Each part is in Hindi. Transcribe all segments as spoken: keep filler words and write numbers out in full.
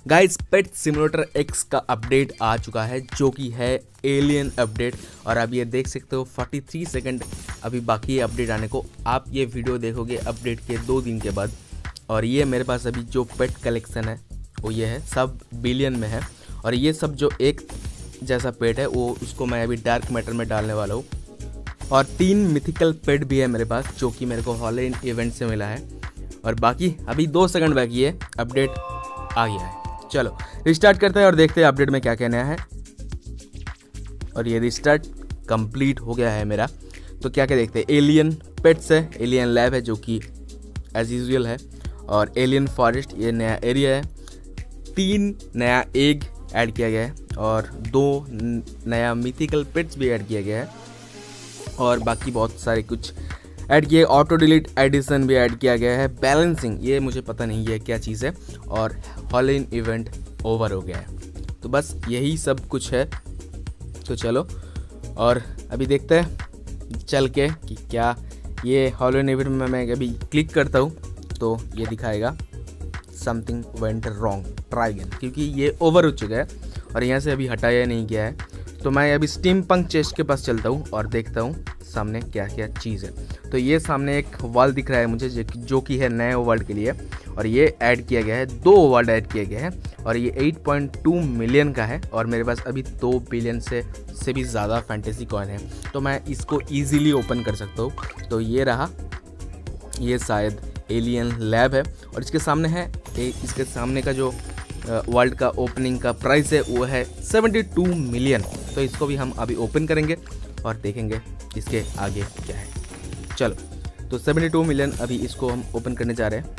गाइस पेट सिमुलेटर एक्स का अपडेट आ चुका है जो कि है एलियन अपडेट। और अब ये देख सकते हो तैंतालीस सेकंड अभी बाकी है अपडेट आने को। आप ये वीडियो देखोगे अपडेट के दो दिन के बाद। और ये मेरे पास अभी जो पेट कलेक्शन है वो ये है, सब बिलियन में है। और ये सब जो एक जैसा पेट है वो उसको मैं अभी डार्क मैटर में डालने वाला हूँ। और तीन मिथिकल पेट भी है मेरे पास जो कि मेरे को हॉलैंड इवेंट से मिला है। और बाकी अभी दो सेकंड बाकी है, अपडेट आ गया है। चलो रिस्टार्ट करते हैं और देखते हैं अपडेट में क्या कहना है। और ये रिस्टार्ट कंप्लीट हो गया है मेरा। तो क्या क्या देखते हैं, एलियन पेट्स है, एलियन लैब है जो कि एज यूजुअल है, और एलियन फॉरेस्ट ये नया एरिया है। तीन नया एग ऐड किया गया है और दो नया मिथिकल पेट्स भी ऐड किया गया है। और बाकी बहुत सारे कुछ ऐड किए, ऑटो डिलीट एडिशन भी ऐड किया गया है। बैलेंसिंग ये मुझे पता नहीं है क्या चीज़ है। और हॉलैंड इवेंट ओवर हो गया है। तो बस यही सब कुछ है। तो चलो और अभी देखते हैं चल के कि क्या ये हॉलैंड इवेंट में मैं अभी क्लिक करता हूँ तो ये दिखाएगा something went wrong try again, क्योंकि ये ओवर हो चुका है और यहाँ से अभी हटाया नहीं गया है। तो मैं अभी स्टीम पंक चेस्ट के पास चलता हूँ और देखता हूँ सामने क्या क्या चीज़ है। तो ये सामने एक वॉल दिख रहा है मुझे जो कि है नए वर्ल्ड के लिए। और ये ऐड किया गया है, दो वर्ल्ड ऐड किए गए हैं और ये आठ पॉइंट दो मिलियन का है। और मेरे पास अभी दो बिलियन से से भी ज़्यादा फैंटेसी कॉइन है, तो मैं इसको ईजिली ओपन कर सकता हूँ। तो ये रहा, ये शायद एलियन लैब है। और इसके सामने है ए, इसके सामने का जो वर्ल्ड का ओपनिंग का प्राइस है वो है बहत्तर मिलियन। तो इसको भी हम अभी ओपन करेंगे और देखेंगे इसके आगे क्या है। चलो तो बहत्तर मिलियन अभी इसको हम ओपन करने जा रहे हैं।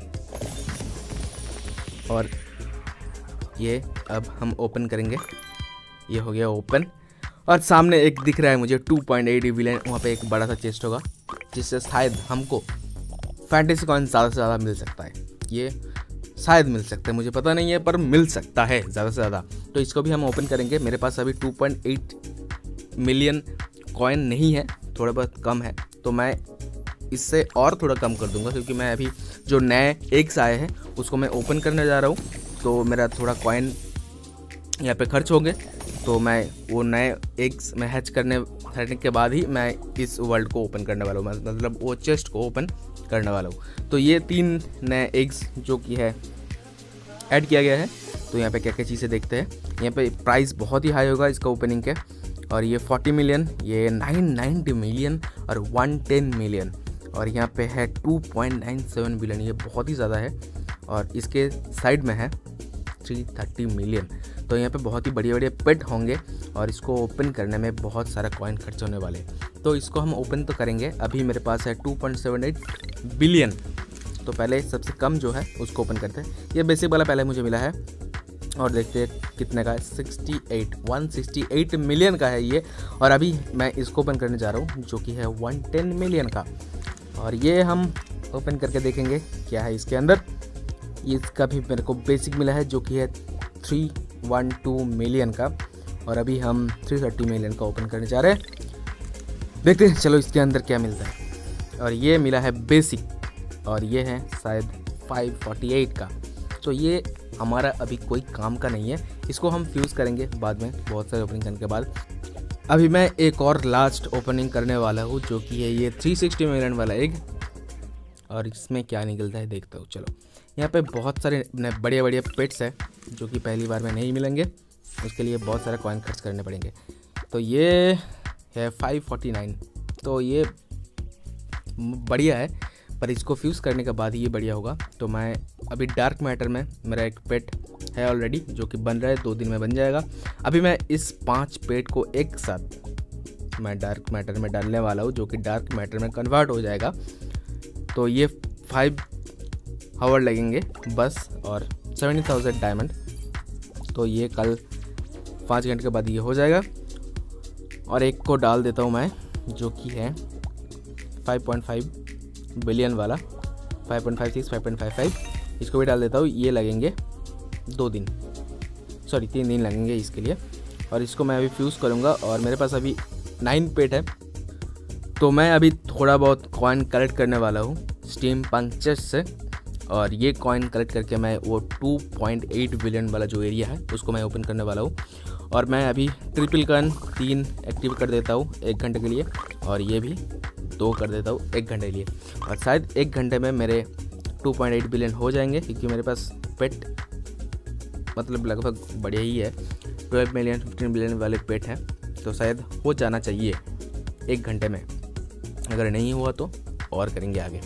और ये अब हम ओपन करेंगे, ये हो गया ओपन। और सामने एक दिख रहा है मुझे दो पॉइंट आठ बिलियन, वहाँ पे एक बड़ा सा चेस्ट होगा जिससे शायद हमको फैंटेसी कॉइन ज़्यादा से ज़्यादा मिल सकता है। ये शायद मिल सकता है, मुझे पता नहीं है पर मिल सकता है ज़्यादा से ज़्यादा। तो इसको भी हम ओपन करेंगे। मेरे पास अभी दो पॉइंट आठ मिलियन कॉइन नहीं है, थोड़ा बहुत कम है। तो मैं इससे और थोड़ा कम कर दूंगा क्योंकि मैं अभी जो नए एग्स आए हैं उसको मैं ओपन करने जा रहा हूँ। तो मेरा थोड़ा कॉइन यहाँ पे खर्च हो गए। तो मैं वो नए एग्स में हैच करने करने के बाद ही मैं इस वर्ल्ड को ओपन करने वाला हूँ, मतलब वो चेस्ट को ओपन करने वाला हूँ। तो ये तीन नए एग्स जो कि है ऐड किया गया है। तो यहाँ पे क्या क्या चीज़ें देखते हैं। यहाँ पे प्राइस बहुत ही हाई होगा इसका ओपनिंग के। और ये चालीस मिलियन, ये नौ सौ नब्बे मिलियन और एक सौ दस मिलियन। और यहाँ पे है दो पॉइंट नौ सात बिलियन, ये बहुत ही ज़्यादा है। और इसके साइड में है तीन सौ तीस मिलियन। तो यहाँ पे बहुत ही बढ़िया बढ़िया पेट होंगे और इसको ओपन करने में बहुत सारा कॉइन खर्च होने वाले। तो इसको हम ओपन तो करेंगे। अभी मेरे पास है दो पॉइंट सात आठ बिलियन। तो पहले सबसे कम जो है उसको ओपन करते हैं। ये बेसिक वाला पहले मुझे मिला है और देखते हैं कितने का है। अड़सठ एक सौ अड़सठ मिलियन का है ये। और अभी मैं इसको ओपन करने जा रहा हूँ जो कि है एक सौ दस मिलियन का। और ये हम ओपन करके देखेंगे क्या है इसके अंदर। इसका भी मेरे को बेसिक मिला है जो कि है तीन सौ बारह मिलियन का। और अभी हम तीन सौ तीस मिलियन का ओपन करने जा रहे हैं, देखते हैं चलो इसके अंदर क्या मिलता है। और ये मिला है बेसिक और ये है शायद पाँच सौ अड़तालीस का। तो ये हमारा अभी कोई काम का नहीं है, इसको हम फ्यूज़ करेंगे बाद में बहुत सारे ओपनिंग करने के बाद। अभी मैं एक और लास्ट ओपनिंग करने वाला हूँ जो कि है ये तीन सौ साठ मिलियन वाला एग। और इसमें क्या निकलता है देखता हूँ। चलो यहाँ पे बहुत सारे बड़े बड़े पेट्स हैं जो कि पहली बार में नहीं मिलेंगे, उसके लिए बहुत सारे कॉइन खर्च करने पड़ेंगे। तो ये है पाँच सौ उनचास। तो ये बढ़िया है पर इसको फ्यूज़ करने के बाद ही ये बढ़िया होगा। तो मैं अभी डार्क मैटर में मेरा एक पेट है ऑलरेडी जो कि बन रहा है, दो दिन में बन जाएगा। अभी मैं इस पांच पेट को एक साथ मैं डार्क मैटर में डालने वाला हूँ जो कि डार्क मैटर में कन्वर्ट हो जाएगा। तो ये फाइव आवर लगेंगे बस और सेवेंटी थाउजेंड डायमंड। तो ये कल पाँच घंटे के बाद ये हो जाएगा। और एक को डाल देता हूँ मैं जो कि है पाँच पॉइंट पाँच बिलियन वाला, पाँच पॉइंट पाँच छह, पाँच पॉइंट पाँच पाँच। इसको भी डाल देता हूँ। ये लगेंगे दो दिन, सॉरी तीन दिन लगेंगे इसके लिए। और इसको मैं अभी फ्यूज़ करूँगा। और मेरे पास अभी नाइन पेट है तो मैं अभी थोड़ा बहुत कॉइन कलेक्ट करने वाला हूँ स्टीम पंक चेस्ट से। और ये कॉइन कलेक्ट करके मैं वो टू पॉइंट एट बिलियन वाला जो एरिया है उसको मैं ओपन करने वाला हूँ। और मैं अभी ट्रिपल कॉइन तीन एक्टिव कर देता हूँ एक घंटे के लिए, और ये भी दो कर देता हूँ एक घंटे के लिए, और शायद एक घंटे में मेरे टू पॉइंट एट बिलियन हो जाएंगे, क्योंकि मेरे पास पेट मतलब लगभग बढ़िया ही है, ट्वेल्व मिलियन फिफ्टीन बिलियन वाले पेट हैं, तो शायद हो जाना चाहिए एक घंटे में। अगर नहीं हुआ तो और करेंगे आगे।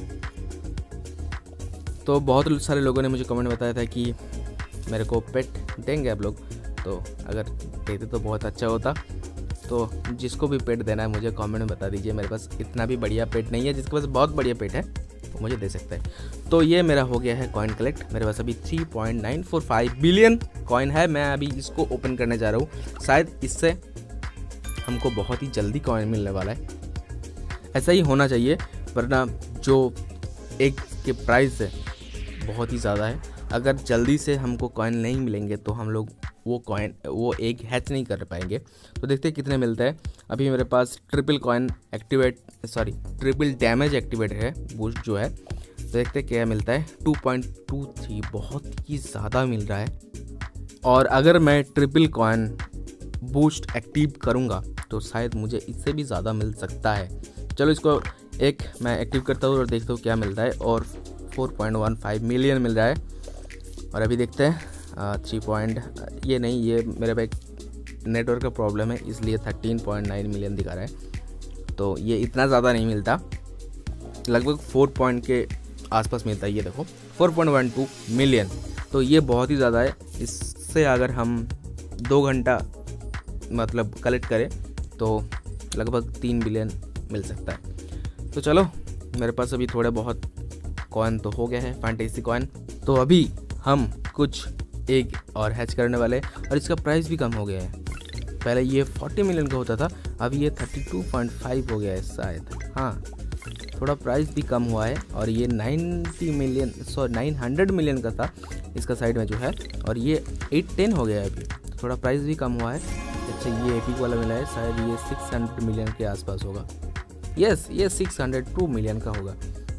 तो बहुत सारे लोगों ने मुझे कमेंट बताया था कि मेरे को पेट देंगे आप लोग, तो अगर देते तो बहुत अच्छा होता। तो जिसको भी पेट देना है मुझे कमेंट में बता दीजिए। मेरे पास इतना भी बढ़िया पेट नहीं है, जिसके पास बहुत बढ़िया पेट है वो मुझे दे सकता है। तो ये मेरा हो गया है कॉइन कलेक्ट। मेरे पास अभी three point nine four five billion coin है। मैं अभी इसको ओपन करने जा रहा हूँ, शायद इससे हमको बहुत ही जल्दी कॉइन मिलने वाला है। ऐसा ही होना चाहिए, वरना जो एक के प्राइस है बहुत ही ज़्यादा है। अगर जल्दी से हमको कॉइन नहीं मिलेंगे तो हम लोग वो कॉइन वो एक हैच नहीं कर पाएंगे। तो देखते हैं कितने मिलता है। अभी मेरे पास triple coin activate sorry triple damage activate है बूस्ट जो है, तो देखते हैं क्या मिलता है। टू पॉइंट टू थ्री बहुत ही ज़्यादा मिल रहा है। और अगर मैं ट्रिपल कॉइन बूस्ट एक्टिव करूँगा तो शायद मुझे इससे भी ज़्यादा मिल सकता है। चलो इसको एक मैं एक्टिव करता हूँ और देखता हूँ क्या मिलता है। और four point one five million मिल रहा है। और अभी देखते हैं थ्री पॉइंट ये नहीं, ये मेरे पे नेटवर्क का प्रॉब्लम है इसलिए थर्टीन पॉइंट नाइन मिलियन दिखा रहा है। तो ये इतना ज़्यादा नहीं मिलता, लगभग फोर पॉइंट के आसपास मिलता है। ये देखो four point one two million, तो ये बहुत ही ज़्यादा है। इससे अगर हम दो घंटा मतलब कलेक्ट करें तो लगभग तीन बिलियन मिल सकता है। तो चलो मेरे पास अभी थोड़े बहुत कॉइन तो हो गया है, फैंटेसी कॉइन। तो अभी हम कुछ एक और हैच करने वाले हैं, और इसका प्राइस भी कम हो गया है। पहले ये फोर्टी मिलियन का होता था, अभी ये थर्टी टू पॉइंट फाइव हो गया है शायद। हाँ, थोड़ा प्राइस भी कम हुआ है। और ये ninety million sorry nine hundred million का था इसका साइड में जो है, और ये एट टेन हो गया है अभी, थोड़ा प्राइस भी कम हुआ है। अच्छा, ये एपिक वाला मिला है, शायद ये सिक्स हंड्रेड मिलियन के आसपास होगा। यस, ये सिक्स हंड्रेड टू मिलियन का होगा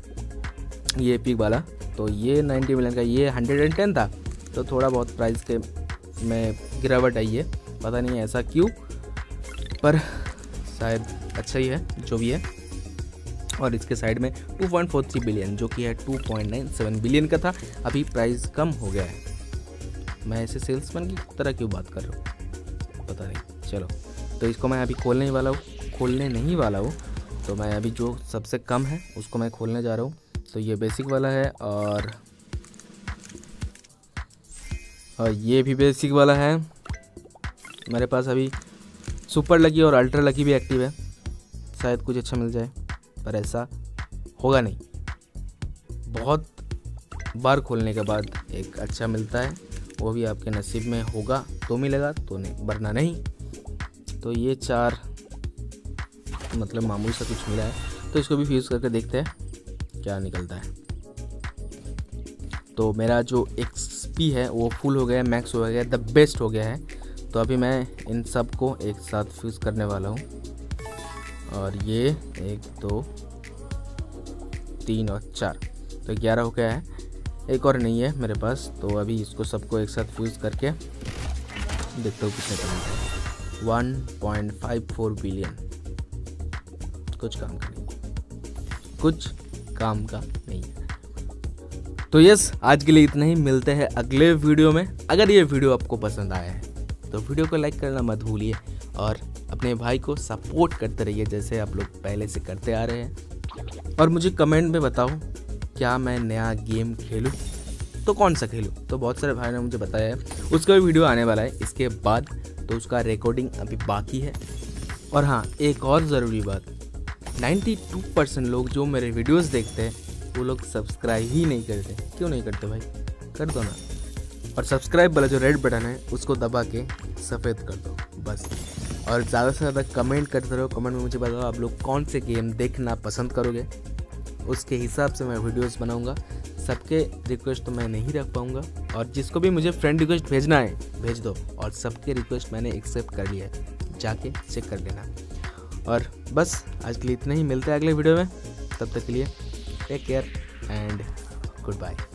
ये एपिक वाला। तो ये नाइन्टी मिलियन का, ये हंड्रेड एंड टेन था, तो थोड़ा बहुत प्राइस के में गिरावट आई है, पता नहीं ऐसा क्यों, पर शायद अच्छा ही है जो भी है। और इसके साइड में two point four three billion जो कि है two point nine seven billion का था, अभी प्राइस कम हो गया है। मैं ऐसे सेल्समैन की तरह क्यों बात कर रहा हूँ पता नहीं। चलो, तो इसको मैं अभी खोलने वाला हूँ खोलने नहीं वाला हूँ तो मैं अभी जो सबसे कम है उसको मैं खोलने जा रहा हूँ। तो ये बेसिक वाला है, और और ये भी बेसिक वाला है। मेरे पास अभी सुपर लकी और अल्ट्रा लकी भी एक्टिव है, शायद कुछ अच्छा मिल जाए, पर ऐसा होगा नहीं। बहुत बार खोलने के बाद एक अच्छा मिलता है, वो भी आपके नसीब में होगा तो मिलेगा, तो नहीं वरना नहीं। तो ये चार मतलब मामूली सा कुछ मिला है, तो इसको भी फ्यूज़ करके देखते हैं क्या निकलता है। तो मेरा जो एक्सपी है वो फुल हो गया है, मैक्स हो गया है, द बेस्ट हो गया है। तो अभी मैं इन सब को एक साथ फ्यूज़ करने वाला हूँ। और ये एक दो तीन और चार, तो ग्यारह हो गया है। एक और नहीं है मेरे पास, तो अभी इसको सबको एक साथ फ्यूज़ करके देखता हूँ कितने का मिलता है। One point five four billion, कुछ काम का नहीं, कुछ काम का नहीं है। तो यस, आज के लिए इतना ही, मिलते हैं अगले वीडियो में। अगर ये वीडियो आपको पसंद आया है तो वीडियो को लाइक करना मत भूलिए, और अपने भाई को सपोर्ट करते रहिए जैसे आप लोग पहले से करते आ रहे हैं। और मुझे कमेंट में बताओ क्या मैं नया गेम खेलूं तो कौन सा खेलूं। तो बहुत सारे भाई ने मुझे बताया है, उसका भी वीडियो आने वाला है इसके बाद, तो उसका रिकॉर्डिंग अभी बाकी है। और हाँ, एक और ज़रूरी बात, नाइन्टी टू परसेंट लोग जो मेरे वीडियोस देखते हैं वो लोग सब्सक्राइब ही नहीं करते। क्यों नहीं करते भाई, कर दो ना। और सब्सक्राइब वाला जो रेड बटन है उसको दबा के सफ़ेद कर दो बस। और ज़्यादा से ज़्यादा कमेंट करते रहो। कमेंट में मुझे बताओ आप लोग कौन से गेम देखना पसंद करोगे, उसके हिसाब से मैं वीडियोस बनाऊंगा। सबके रिक्वेस्ट तो मैं नहीं रख पाऊंगा, और जिसको भी मुझे फ्रेंड रिक्वेस्ट भेजना है भेज दो। और सबके रिक्वेस्ट मैंने एक्सेप्ट कर लिया है, जाके चेक कर लेना। और बस आज के लिए इतना ही, मिलते हैं अगले वीडियो में। तब तक के लिए take care and good bye.